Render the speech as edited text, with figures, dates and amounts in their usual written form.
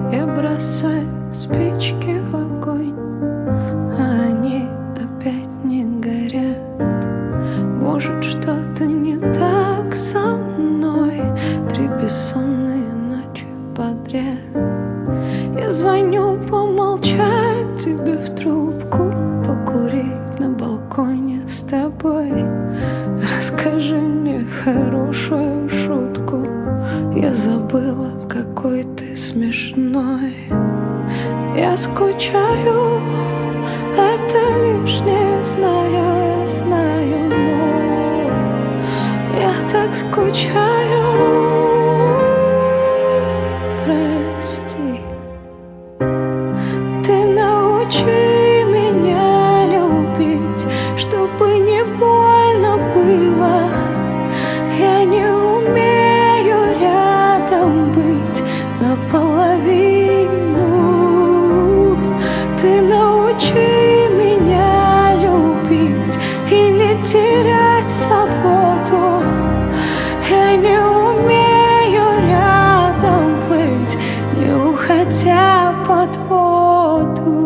Я бросаю спички в огонь, а они опять не горят. Может, что-то не так со мной. 3 бессонные ночи подряд. Я звоню помолчать тебе в трубку, покурить на балконе с тобой. Расскажи мне хорошую шутку. Я забыла, какой ты смешной. Я скучаю, это лишнее, знаю, я знаю, но я так скучаю. Прости, ты научи меня любить, чтобы не больно было. Я не умею рядом быть наполовину. Ты научи меня любить и не терять свободу. Я не умею рядом плыть, не уходя под воду.